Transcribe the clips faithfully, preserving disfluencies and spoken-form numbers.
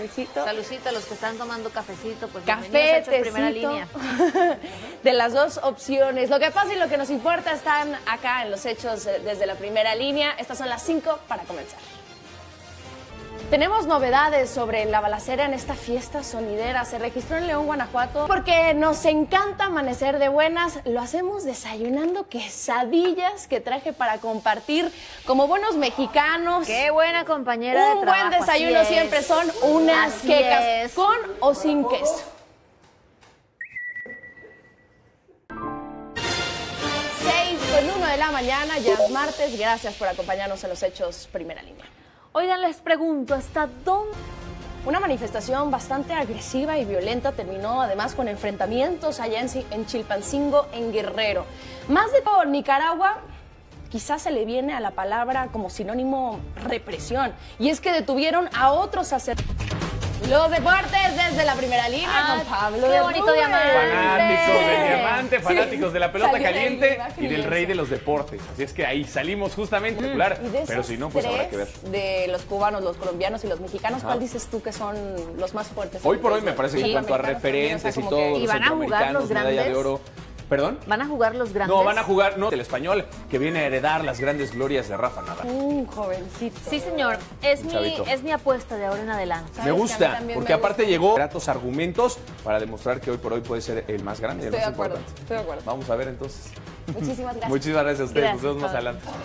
Nelcito. Saludcita a los que están tomando cafecito, pues Café, bienvenidos a Hechos Primera Línea. De las dos opciones. Lo que pasa y lo que nos importa están acá en los hechos desde la primera línea. Estas son las cinco para comenzar. Tenemos novedades sobre la balacera en esta fiesta sonidera. Se registró en León, Guanajuato. Porque nos encanta amanecer de buenas, lo hacemos desayunando quesadillas que traje para compartir como buenos mexicanos. Qué buena compañera Un de trabajo. buen desayuno siempre son unas Así quecas es. con o sin queso. seis con uno de la mañana, ya es martes. Gracias por acompañarnos en los hechos Primera Línea. Oigan, les pregunto, ¿hasta dónde? Una manifestación bastante agresiva y violenta terminó además con enfrentamientos allá en, en Chilpancingo, en Guerrero. Más de todo, Nicaragua quizás se le viene a la palabra como sinónimo represión. Y es que detuvieron a otros sacerdotes. Los deportes desde la primera línea Ah, con Pablo qué de bonito Rubén. diamante. Fanáticos del diamante, fanáticos Sí. de la pelota Salió de ahí, caliente imagen y del inmensa. rey de los deportes. Así es que ahí salimos justamente popular, Y de pero esos si no, pues habrá que ver. tres, de los cubanos, los colombianos y los mexicanos, Ajá. ¿cuál dices tú que son los más fuertes? Hoy por hoy me parece que Sí. en cuanto a Americanos referentes también, o sea, y como todo, que- ¿Y los van a jugar centroamericanos, los medalla de grandes? oro. ¿Perdón? ¿Van a jugar los grandes? No, van a jugar, no, el español, que viene a heredar las grandes glorias de Rafa Nadal. Un jovencito. Sí, señor. Es Un mi, chavito. es mi apuesta de ahora en adelante. ¿Sabes Me que a mí gusta, también porque me aparte gusta? llegó gratos argumentos para demostrar que hoy por hoy puede ser el más grande, el Estoy de más acuerdo, importante. estoy de acuerdo. Vamos a ver entonces. Muchísimas gracias. Muchísimas gracias a ustedes, Gracias, nos vemos más Pablo. adelante.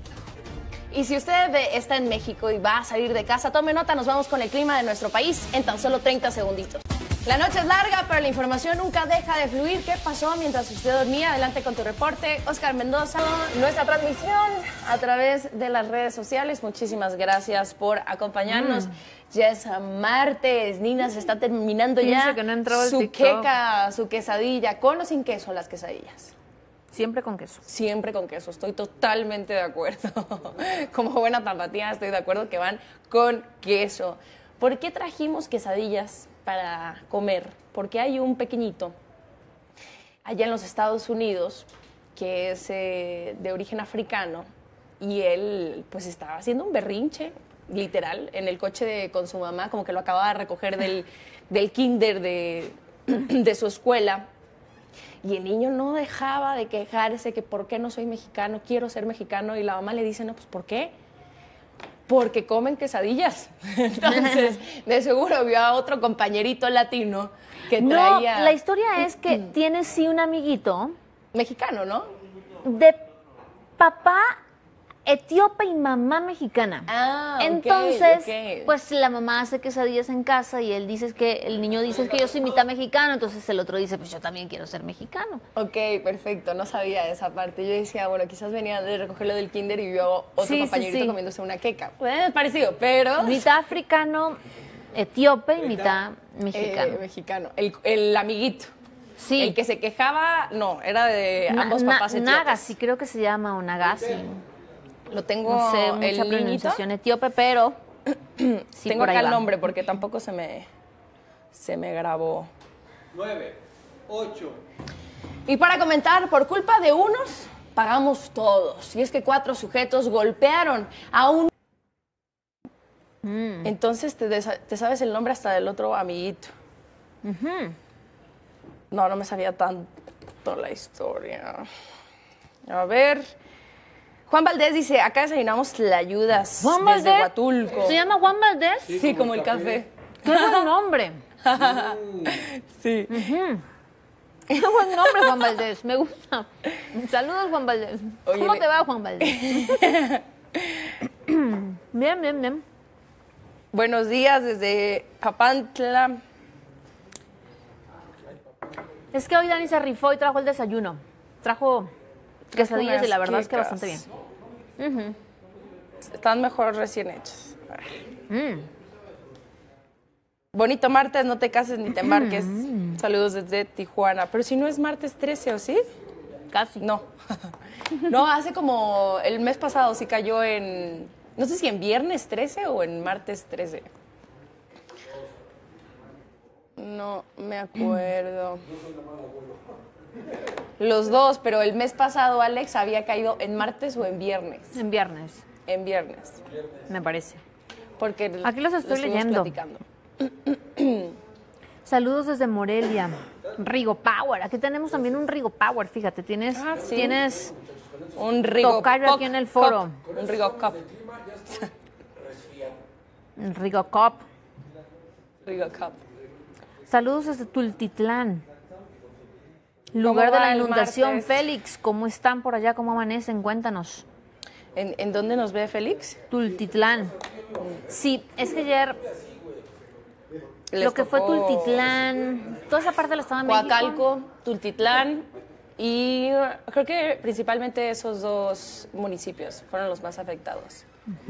Y si usted eh, está en México y va a salir de casa, tome nota, nos vamos con el clima de nuestro país en tan solo treinta segunditos. La noche es larga, pero la información nunca deja de fluir. ¿Qué pasó mientras usted dormía? Adelante con tu reporte. Oscar Mendoza, nuestra transmisión a través de las redes sociales. Muchísimas gracias por acompañarnos. Mm. Ya es martes, Nina se está terminando Fíjense ya que no entró el su TikTok. queca, su quesadilla. ¿Con o sin queso las quesadillas? Siempre con queso. Siempre con queso, estoy totalmente de acuerdo. Como buena tapatía estoy de acuerdo que van con queso. ¿Por qué trajimos quesadillas para comer? Porque hay un pequeñito allá en los Estados Unidos que es eh, de origen africano y él pues estaba haciendo un berrinche, literal, en el coche de, con su mamá, como que lo acababa de recoger del, del kinder de, de su escuela. Y el niño no dejaba de quejarse que por qué no soy mexicano, quiero ser mexicano. Y la mamá le dice, no, pues ¿por qué? Porque comen quesadillas. Entonces, de seguro vio a otro compañerito latino que No, traía... la historia es que tiene sí un amiguito Mexicano, ¿no? de papá etíope y mamá mexicana. Ah, ok, Entonces, ok. pues la mamá hace quesadillas en casa y él dice que, el niño dice que yo soy mitad mexicano, entonces el otro dice, pues yo también quiero ser mexicano. Ok, perfecto, no sabía esa parte. Yo decía, bueno, quizás venía de recogerlo del kinder y vio otro Sí, sí, compañerito sí. comiéndose una queca. Pues parecido, pero... Mitad africano, etíope y mitad mexicano. Eh, mexicano. El, el amiguito. Sí. El que se quejaba, no, era de Na- ambos na- papás etíopes. Nagasi, creo que se llama, o Nagasi. Lo tengo, No sé, el mucha niñito. pronunciación etíope, pero sí, Tengo por ahí acá el va. nombre porque tampoco se me, se me grabó. nueve, ocho. Y para comentar, por culpa de unos, pagamos todos. Y es que cuatro sujetos golpearon a un... Mm. Entonces te, desa- te sabes el nombre hasta del otro amiguito. No, no me sabía tanto la historia. A ver... Juan Valdés dice, acá desayunamos tlayudas Juan desde Valdés. Huatulco. ¿Se llama Juan Valdés? Sí, como el café. Qué buen nombre. Sí. Qué buen nombre, Juan Valdés. Me gusta. Saludos, Juan Valdés. Oye, ¿Cómo le- te va, Juan Valdés? Bien, bien, bien. Buenos días desde Papantla. Es que hoy Dani se rifó y trajo el desayuno. Trajo quesadillas y la verdad es que quecas. bastante bien. Están mejor recién hechas. Mm. Bonito martes, no te cases ni te embarques. Saludos desde Tijuana. Pero si no es martes trece, ¿o sí? Casi. No. No, hace como el mes pasado sí cayó en... No sé si en viernes trece o en martes trece. No me acuerdo. Los dos, pero el mes pasado, Alex, había caído en martes o en viernes. En viernes, En viernes. me parece. Porque Aquí los estoy lo estuvimos leyendo. platicando. Saludos desde Morelia. Rigo Power. Aquí tenemos también un Rigo Power, fíjate. Tienes, Ah, sí. tienes Un Rigo tocayo Pop aquí en el foro. Cup. Un Rigo Cup. un Rigo Cop. Rigo Cup. Saludos desde Tultitlán. Lugar de va la el inundación, martes? Félix. ¿Cómo están por allá? ¿Cómo amanecen? Cuéntanos. ¿En, en dónde nos ve Félix? Tultitlán. Sí, es que ayer Les lo que fue tocó Tultitlán, toda esa parte del Estado de México. Coacalco, Tultitlán y creo que principalmente esos dos municipios fueron los más afectados.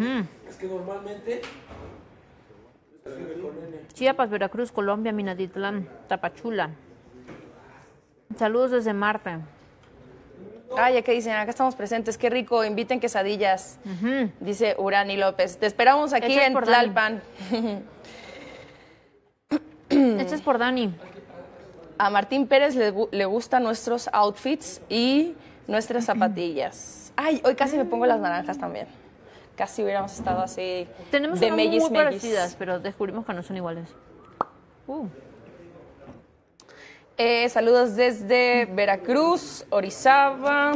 Chiapas, Veracruz, Colombia, Minatitlán, Tapachula. Saludos desde Marte. Ay, ya que dicen, acá estamos presentes, qué rico, inviten quesadillas, dice Urani López. Te esperamos aquí Hechas en por Dani. Tlalpan. Este es por Dani. A Martín Pérez le, gu- le gustan nuestros outfits y nuestras zapatillas. Ay, hoy casi me pongo las naranjas también. Casi hubiéramos estado así Tenemos de unas mellis, muy mellis. parecidas, pero descubrimos que no son iguales. Uh. Eh, saludos desde Veracruz, Orizaba.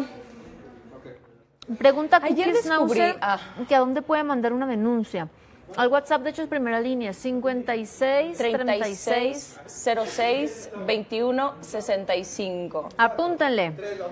Pregunta Ayer Cookie descubrí- Schnauzer ah. que a dónde puede mandar una denuncia. Al WhatsApp, de hecho, es primera línea, cincuenta y seis, treinta y seis. treinta y seis, cero seis, veintiuno, sesenta y cinco. Apúntenle.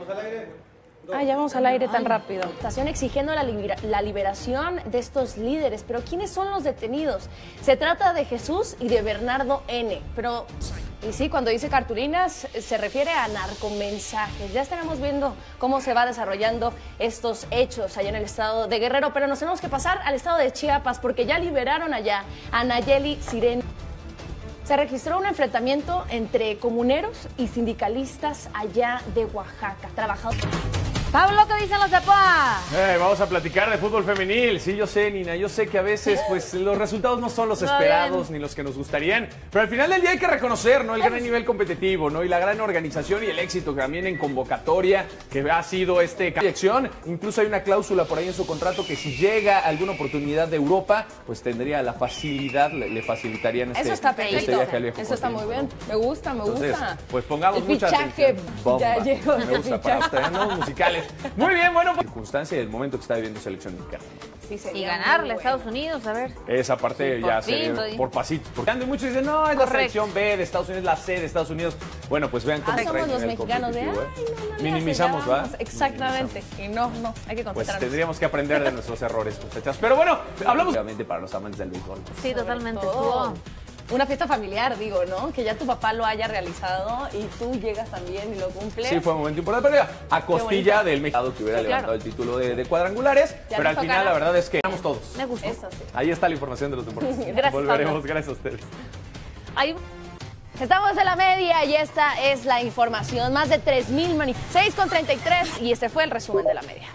Ah, ya vamos al aire tan rápido. Estación exigiendo la, libera- la liberación de estos líderes. Pero ¿quiénes son los detenidos? Se trata de Jesús y de Bernardo N. Pero, y sí, cuando dice cartulinas, se refiere a narcomensajes. Ya estaremos viendo cómo se va desarrollando estos hechos allá en el estado de Guerrero. Pero nos tenemos que pasar al estado de Chiapas porque ya liberaron allá a Nayeli Sirena. Se registró un enfrentamiento entre comuneros y sindicalistas allá de Oaxaca. Trabajadores. Pablo, ¿qué dicen los de Poa? Eh, vamos a platicar de fútbol femenil. Sí, yo sé, Nina, yo sé que a veces pues los resultados no son los Está esperados bien. ni los que nos gustarían, pero al final del día hay que reconocer, ¿no? El gran nivel competitivo, ¿no? Y la gran organización y el éxito también en convocatoria que ha sido este proyección. Incluso hay una cláusula por ahí en su contrato que si llega alguna oportunidad de Europa, pues tendría la facilidad, le, le facilitarían este, Eso está este perfecto. viaje al viejo Eso está muy continente, bien. Me gusta, me Entonces, gusta. pues pongamos El mucha fichaje atención. Bomba. ya llegó. Me el gusta para fichaje. ustedes, ¿no? Musicales. Muy bien, bueno, pues, circunstancia y el momento que está viviendo selección mexicana. Sí, sería Y muy ganarle a bueno. Estados Unidos, a ver. Esa parte Sí, ya por se fin, ve Rey. por pasitos. Porque ando- muchos dicen, no, es la Correcto. selección B de Estados Unidos, la C de Estados Unidos. Bueno, pues vean cómo Ah, traen somos los nivel mexicanos de, ay, competitivo, no, ¿eh? no le Minimizamos, hace, ya ¿va? vamos. Exactamente. Y no, no, hay que Pues concentrarnos. tendríamos que aprender de nuestros errores, muchachas. Pero bueno, hablamos obviamente para los amantes del béisbol. Sí, totalmente. todo. Estuvo. Una fiesta familiar, digo, ¿no? Que ya tu papá lo haya realizado y tú llegas también y lo cumples. Sí, fue un momento importante, pero ya, a costilla bonito. del Mexicano que hubiera Sí, levantado claro. el título de, de cuadrangulares. Ya Pero nos al final, tocará. la verdad es que ganamos todos. Me gustó. Eso sí. Ahí está la información de los deportes. Gracias, Volveremos, Pablo. gracias a ustedes. Ahí. Estamos en la media y esta es la información. Más de tres mil manifestantes. seis con treinta y tres y este fue el resumen de la media.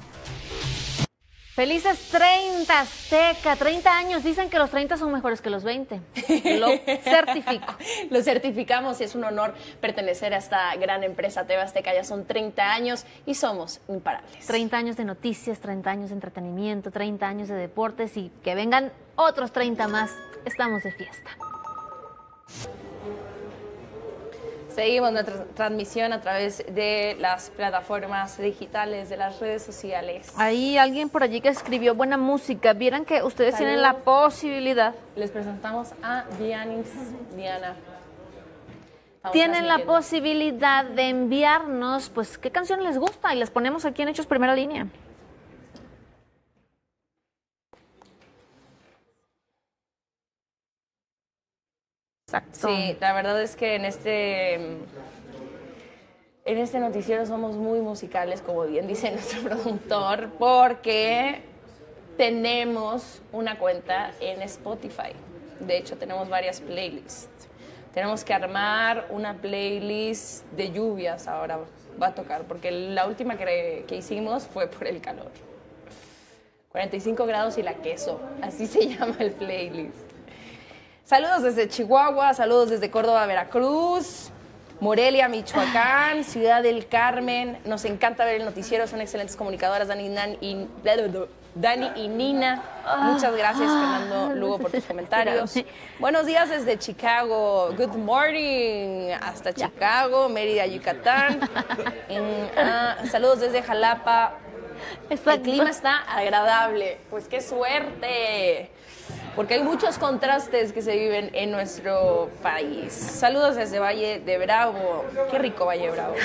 Felices treinta, Azteca. treinta años. Dicen que los treinta son mejores que los veinte. Lo certifico. Lo certificamos y es un honor pertenecer a esta gran empresa T V Azteca. Ya son treinta años y somos imparables. treinta años de noticias, treinta años de entretenimiento, treinta años de deportes y que vengan otros treinta más. Estamos de fiesta. Seguimos nuestra transmisión a través de las plataformas digitales, de las redes sociales. Hay alguien por allí que escribió buena música. Vieran que ustedes tienen la Saludos. posibilidad, Les presentamos a Dianis, Diana. Estamos tienen la transmitiendo. posibilidad de enviarnos, pues, qué canción les gusta y las ponemos aquí en Hechos Primera Línea. Exacto. Sí, la verdad es que en este, en este noticiero somos muy musicales, como bien dice nuestro productor, porque tenemos una cuenta en Spotify. De hecho, tenemos varias playlists. Tenemos que armar una playlist de lluvias ahora. Va a tocar, porque la última que, que hicimos fue por el calor. cuarenta y cinco grados y la queso, así se llama el playlist. Saludos desde Chihuahua, saludos desde Córdoba, Veracruz, Morelia, Michoacán, Ciudad del Carmen. Nos encanta ver el noticiero, son excelentes comunicadoras, Dani, Nan y, Dani y Nina. Muchas gracias, Fernando Lugo, por tus comentarios. Buenos días desde Chicago. Good morning hasta Chicago, Mérida, Yucatán. En, ah, saludos desde Jalapa. El clima está agradable. Pues qué suerte. Porque hay muchos contrastes que se viven en nuestro país. Saludos desde Valle de Bravo. Qué rico Valle de Bravo.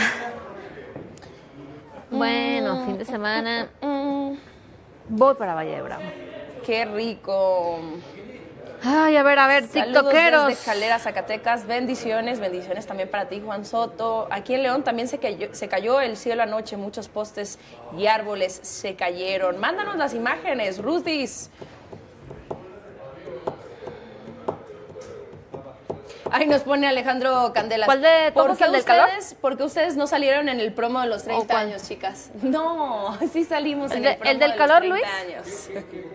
Bueno, mm, fin de semana. Mm, voy para Valle de Bravo. Qué rico. Ay, a ver, a ver, Saludos tiktokeros. desde Calera, Zacatecas. Bendiciones, bendiciones también para ti, Juan Soto. Aquí en León también se cayó, se cayó el cielo anoche. Muchos postes y árboles se cayeron. Mándanos las imágenes, Ruthis. Ay, nos pone Alejandro Candela. ¿Cuál de ¿Por todos, qué el del calor? ustedes, ¿Por qué ustedes no salieron en el promo de los treinta años, chicas? No, sí salimos en de, el promo ¿El del de calor, los Luis? treinta años.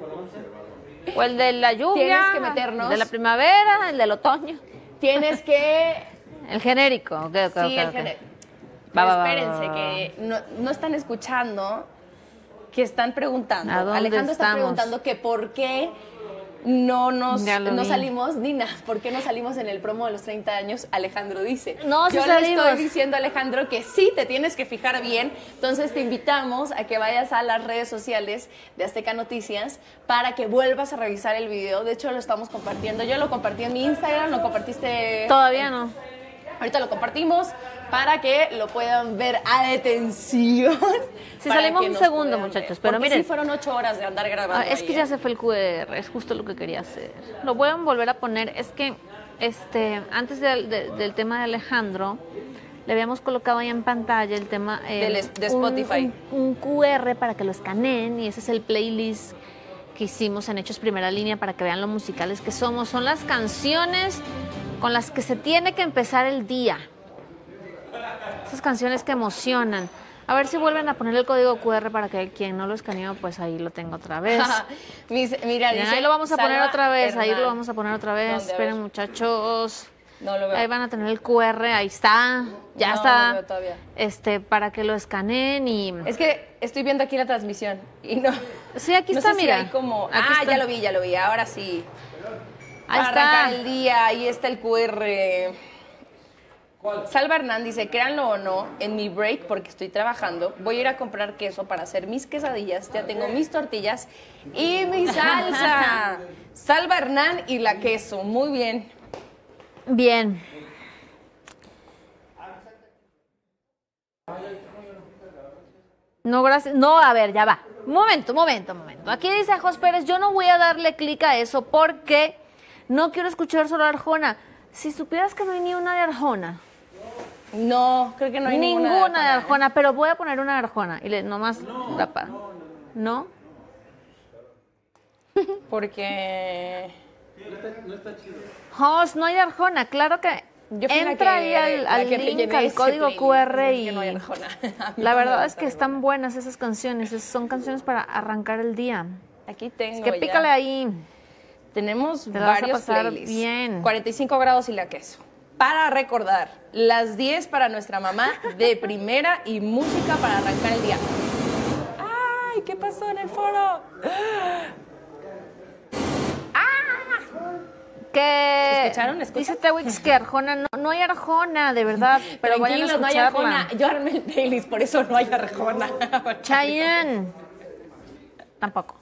¿O el de la lluvia? Tienes que meternos. ¿De la primavera? ¿El del otoño? Tienes que... El genérico. Okay, okay, sí, okay, el okay. genérico. Va, va, va, espérense, va, va. que no, no están escuchando, que están preguntando. ¿A dónde Alejandro está estamos? preguntando que por qué no nos Ya lo no vi. salimos, Nina, ¿por qué no salimos en el promo de los treinta años? Alejandro dice. No, sí Yo le salimos. estoy diciendo a Alejandro que sí te tienes que fijar bien, entonces te invitamos a que vayas a las redes sociales de Azteca Noticias para que vuelvas a revisar el video. De hecho, lo estamos compartiendo. Yo lo compartí en mi Instagram, lo compartiste... Todavía no. Ahorita lo compartimos para que lo puedan ver a detención. Sí, para salimos que un nos segundo, puedan muchachos, ver. pero Porque miren. sí fueron ocho horas de andar grabando. Ah, es ahí, que ¿eh? ya se fue el Q R, es justo lo que quería hacer. Lo voy a volver a poner. Es que este antes de- de- del tema de Alejandro, le habíamos colocado ahí en pantalla el tema eh, Del- de un- Spotify. Un, un Q R para que lo escaneen, y ese es el playlist que hicimos en Hechos Primera Línea para que vean lo musicales que somos. Son las canciones con las que se tiene que empezar el día. Esas canciones que emocionan. A ver si vuelven a poner el código Q R para que quien no lo escaneó, pues ahí lo tenga otra vez. Mis- Mira, Miren, dice ahí lo vamos a poner Salva otra vez, ahí Hernán. lo vamos a poner otra vez. ¿Dónde? A Esperen, ver. muchachos. No lo veo. Ahí van a tener el Q R, ahí está. Ya No, está. no lo veo todavía. Este, para que lo escaneen y. Es que estoy viendo aquí la transmisión y no. Sí, aquí no está, sé si mira. hay como. Aquí Ah, está. ya lo vi, ya lo vi. Ahora sí. Ahí Para está. arrancar el día, ahí está el Q R. Salva Hernán dice, créanlo o no, en mi break, porque estoy trabajando, voy a ir a comprar queso para hacer mis quesadillas, ya tengo mis tortillas y mi salsa. Salva Hernán y la queso, muy bien. Bien. No, gracias. No, a ver, ya va. Un momento, un momento, un momento. Aquí dice Jos Pérez, yo no voy a darle clic a eso porque no quiero escuchar solo Arjona. Si supieras que no hay ni una de Arjona. No, creo que no hay ninguna, ninguna, de Arjona, pero voy a poner una de Arjona. Y le, nomás, tapa. ¿No? Porque Jos, no hay de Arjona. Claro que yo fui la entra que- ahí al, la al que link, rellené al ese código playlist, Q R así y que no hay Arjona. A mí la no me verdad es gusta que Arjona. están buenas esas canciones. es- Son canciones para arrancar el día. Aquí tengo Es que ya. pícale ahí. Tenemos Te la vas a varios pasar playlists. bien. cuarenta y cinco grados y la queso. Para recordar, las diez para nuestra mamá de primera y música para arrancar el día. ¡Ay! ¿Qué pasó en el foro? Que ¿Escucharon? ¿Escuchan? Dice Tewix que Arjona, no, no hay Arjona, de verdad, pero vayan a Tranquilos, no hay escucharla. Arjona. Yo armé el playlist, por eso no hay Arjona. Chayanne. Tampoco.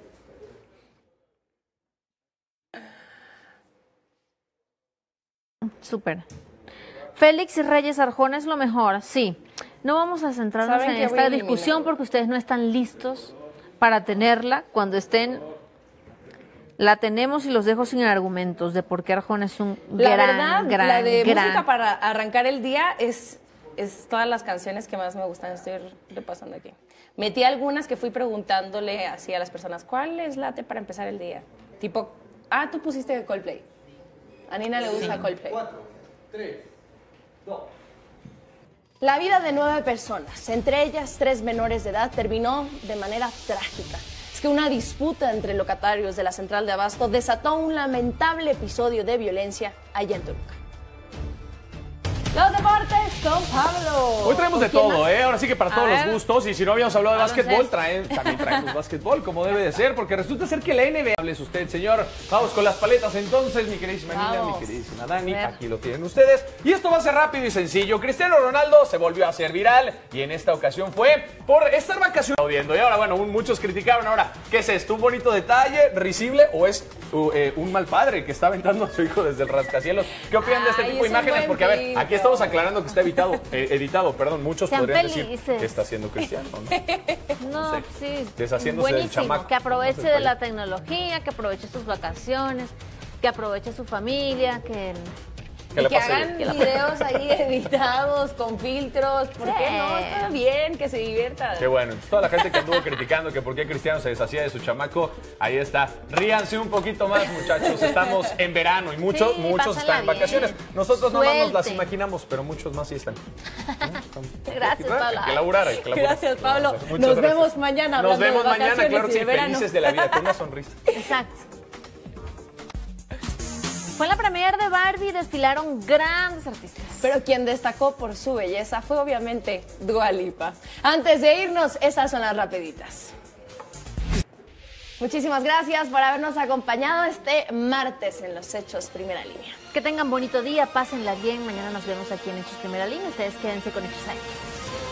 Súper. Félix y Reyes, Arjona es lo mejor, sí. No vamos a centrarnos ¿Saben en qué? Voy esta a eliminar. discusión porque ustedes no están listos para tenerla. Cuando estén, la tenemos y los dejo sin argumentos de por qué Arjona es un La gran, verdad, gran, la de gran. música para arrancar el día es, es todas las canciones que más me gustan. Estoy repasando aquí. Metí algunas que fui preguntándole así a las personas, ¿cuál es late para empezar el día? Tipo, ah, tú pusiste Coldplay. A Nina le gusta Coldplay. cuatro, tres, dos. La vida de nueve personas, entre ellas tres menores de edad, terminó de manera trágica. Es que una disputa entre locatarios de la central de abasto desató un lamentable episodio de violencia allá en Toluca. Los deportes con Pablo. Hoy traemos de ¿Con quién todo, más? ¿eh? Ahora sí que para A todos ver. los gustos. Y si no habíamos hablado de Baloncesto. básquetbol, traen, también traemos básquetbol, como debe de ser, porque resulta ser que la N B A. Hables usted, señor. Vamos con las paletas entonces, mi queridísima Nina, mi Vamos. queridísima Dani. A ver. Aquí lo tienen ustedes. Y esto va a ser rápido y sencillo. Cristiano Ronaldo se volvió a hacer viral y en esta ocasión fue por estar vacacionando. Y ahora, bueno, un- muchos criticaron. Ahora, ¿qué es esto? ¿Un bonito detalle, risible o es uh, eh, un mal padre que está aventando a su hijo desde el rascacielos? ¿Qué opinan de este Ay, tipo de es un imágenes? buen Porque, a ver, filtro. aquí estamos aclarando que está evitado, eh, editado, perdón. Muchos Sean podrían decir felices. que está haciendo Cristiano, ¿no? No, sé. sí. Deshaciéndose del Buenísimo. chamaco. Que aproveche No sé, de la tecnología, que aproveche sus vacaciones, que aproveche su familia, que... Que Y la que pase hagan bien. videos ahí editados, con filtros. ¿Por Sí. qué no? Está bien, que se diviertan. Qué bueno. Entonces, toda la gente que anduvo criticando que por qué Cristiano se deshacía de su chamaco, ahí está. Ríanse un poquito más, muchachos. Estamos en verano y muchos, Sí, muchos pásenla están en bien. vacaciones. Nosotros nomás nos las Suelte. imaginamos, pero muchos más sí están. Gracias, Hay Pablo. que laburar, hay que laburar. Gracias, Pablo. Muchas Nos gracias. vemos mañana Nos hablando de vemos mañana, vacaciones claro y que sí, de verano. felices de la vida, con una sonrisa. Exacto. Fue en la premier de Barbie, desfilaron grandes artistas. Pero quien destacó por su belleza fue obviamente Dua Lipa. Antes de irnos, esas son las rapiditas. Muchísimas gracias por habernos acompañado este martes en Los Hechos Primera Línea. Que tengan bonito día, pásenla bien. Mañana nos vemos aquí en Hechos Primera Línea. Ustedes quédense con Hechos ahí.